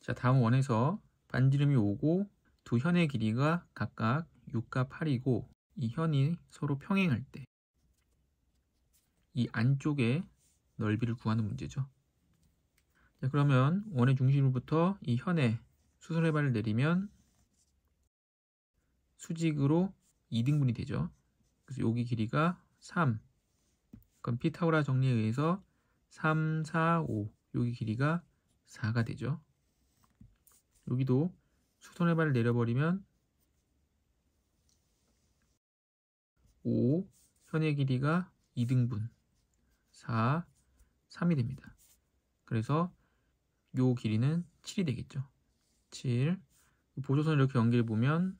자, 다음 원에서 반지름이 5고 두 현의 길이가 각각 6과 8이고 이 현이 서로 평행할 때 이 안쪽의 넓이를 구하는 문제죠. 자, 그러면 원의 중심으로부터 이 현에 수선의 발을 내리면 수직으로 2등분이 되죠. 그래서 여기 길이가 3. 그럼 피타고라 정리에 의해서 3, 4, 5. 여기 길이가 4가 되죠. 여기도 수선의 발을 내려버리면 5, 현의 길이가 2등분, 4, 3이 됩니다. 그래서 요 길이는 7이 되겠죠. 7. 보조선을 이렇게 연결해 보면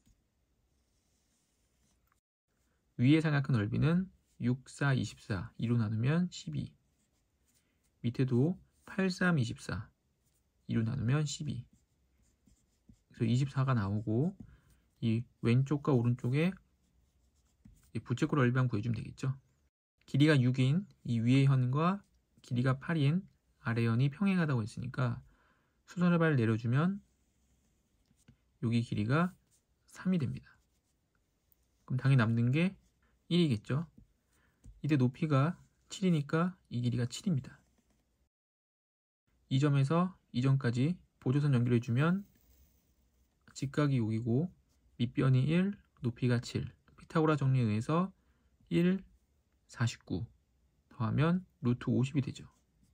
위의 삼각형 넓이는 6, 4, 24. 2로 나누면 12. 밑에도 8, 3, 24. 2로 나누면 12. 그래서 24가 나오고 이 왼쪽과 오른쪽에 부채꼴 넓이만 구해주면 되겠죠. 길이가 6인 이 위의 현과 길이가 8인 아래 현이 평행하다고 했으니까 수선의 발을 내려주면 여기 길이가 3이 됩니다. 그럼 당연히 남는 게 1이겠죠. 이때 높이가 7이니까 이 길이가 7입니다. 이 점에서 이 점까지 보조선 연결해주면 직각이 6이고 밑변이 1, 높이가 7. 피타고라 정리에 의해서 1, 49 더하면 루트 50이 되죠.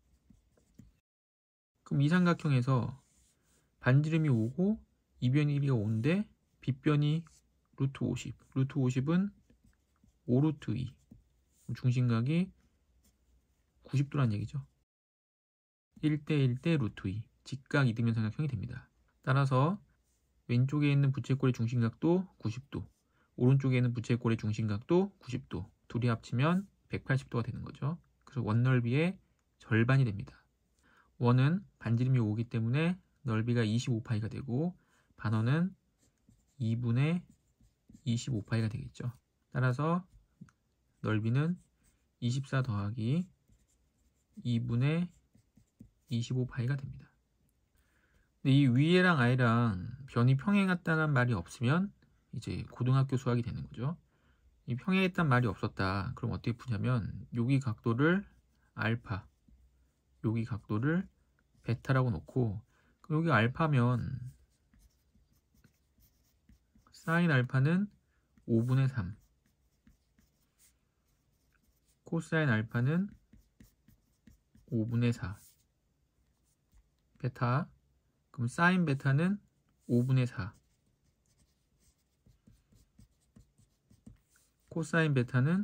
그럼 이 삼각형에서 반지름이 5고 이변이 1이가 5인데 빗변이 루트 50. 루트 50은 5루트 2. 중심각이 90도란 얘기죠. 1대 1대 루트 2. 직각 이등변 삼각형이 됩니다. 따라서 왼쪽에 있는 부채꼴의 중심각도 90도, 오른쪽에 있는 부채꼴의 중심각도 90도. 둘이 합치면 180도가 되는 거죠. 그래서 원넓이의 절반이 됩니다. 원은 반지름이 5기 때문에 넓이가 25파이가 되고 반원은 2분의 25파이가 되겠죠. 따라서 넓이는 24 더하기 2분의 25파이가 됩니다. 근데 이 위에랑 아래랑 변이 평행했다는 말이 없으면 이제 고등학교 수학이 되는 거죠. 이 평행했단 말이 없었다. 그럼 어떻게 푸냐면 여기 각도를 알파, 여기 각도를 베타라고 놓고 여기 알파면 사인 알파는 5분의 3, 코사인 알파는 5분의 4, 베타, 그럼 사인 베타는 5분의 4, 코사인 베타는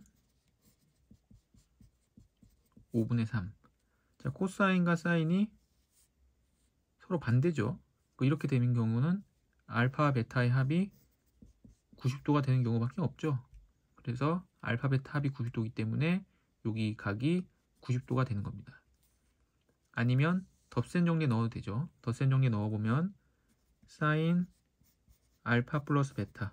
5분의 3. 자, 코사인과 사인이 서로 반대죠. 이렇게 되는 경우는 알파와 베타의 합이 90도가 되는 경우밖에 없죠. 그래서 알파 베타 합이 90도이기 때문에 여기 각이 90도가 되는 겁니다. 아니면 덧셈 정리 넣어도 되죠. 덧셈 정리 넣어보면 사인 알파 플러스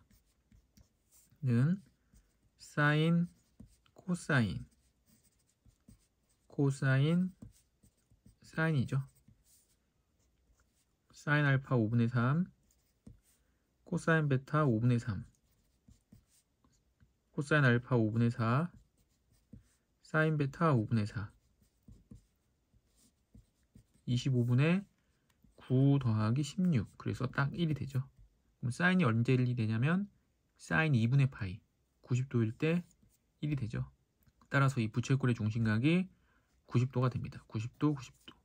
베타는 사인 코사인 사인이죠. 사인 알파 5분의 3, 코사인 베타 5분의 3, 코사인 알파 5분의 4, 사인 베타 5분의 4, 25분의 9 더하기 16. 그래서 딱 1이 되죠. 그럼 사인이 언제 1이 되냐면 사인 2분의 파이 90도일 때 1이 되죠. 따라서 이 부채꼴의 중심각이 90도가 됩니다. 90도, 90도.